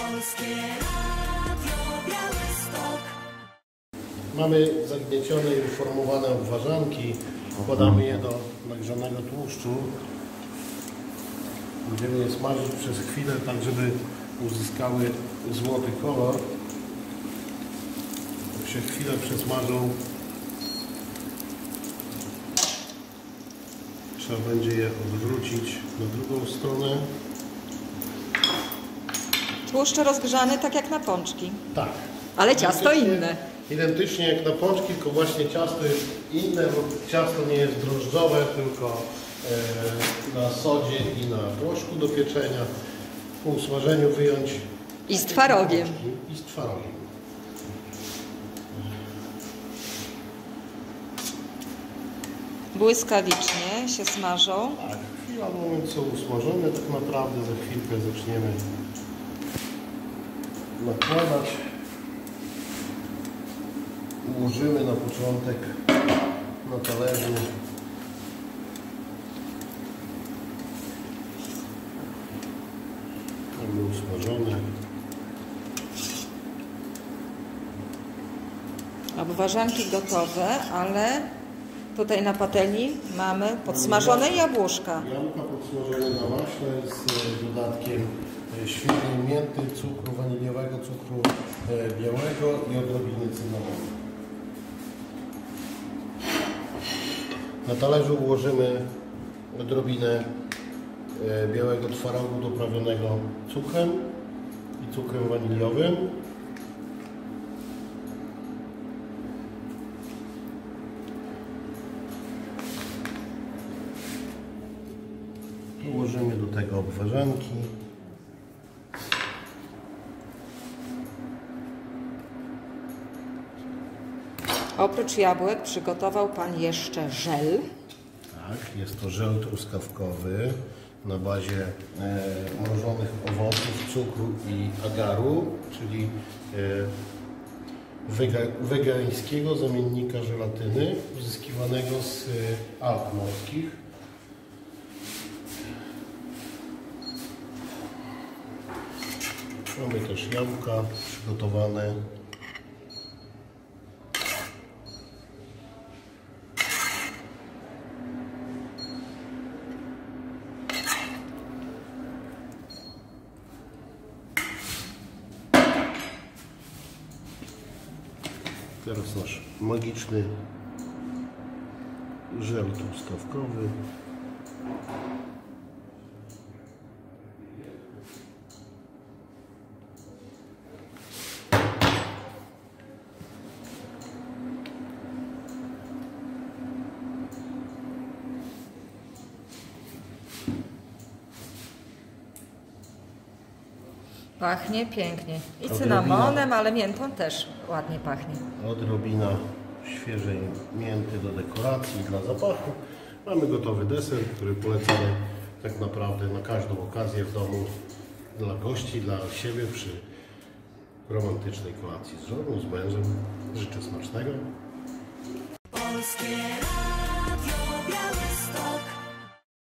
Polskie Radio Białystok. Mamy zagniecione i uformowane obwarzanki. Wkładamy je do nagrzanego tłuszczu. Będziemy je smażyć przez chwilę, tak żeby uzyskały złoty kolor. Jak się chwilę przesmażą, trzeba będzie je odwrócić na drugą stronę. Tłuszcz rozgrzany tak jak na pączki. Tak. Ale ciasto inne. Identycznie jak na pączki, tylko właśnie ciasto jest inne, bo ciasto nie jest drożdżowe, tylko na sodzie i na proszku do pieczenia. Po usmażeniu wyjąć. I z twarogiem. I z twarogiem. Błyskawicznie się smażą. Tak, chwila, moment są usmażone, tak naprawdę za chwilkę zaczniemy nakładać. Ułożymy na początek na talerzu jakby usmażone. Obwarzanki gotowe, ale tutaj na patelni mamy podsmażone jabłuszka. Jabłka podsmażone na maśle z dodatkiem świeżej mięty, cukru waniliowego, cukru białego i odrobiny cynamonu. Na talerzu ułożymy odrobinę białego twarogu doprawionego cukrem i cukrem waniliowym. Ułożymy do tego obwarzanki. Oprócz jabłek przygotował Pan jeszcze żel. Tak, jest to żel truskawkowy na bazie mrożonych owoców, cukru i agaru, czyli wegańskiego zamiennika żelatyny uzyskiwanego z Alp morskich. Mamy też jabłka przygotowane. Teraz nasz magiczny żel truskawkowy. Pachnie pięknie. I cynamonem, ale miętą też ładnie pachnie. Odrobina świeżej mięty do dekoracji, dla zapachu. Mamy gotowy deser, który polecamy tak naprawdę na każdą okazję w domu dla gości, dla siebie przy romantycznej kolacji z żoną, z mężem. Życzę smacznego. Polskie Radio Białystok.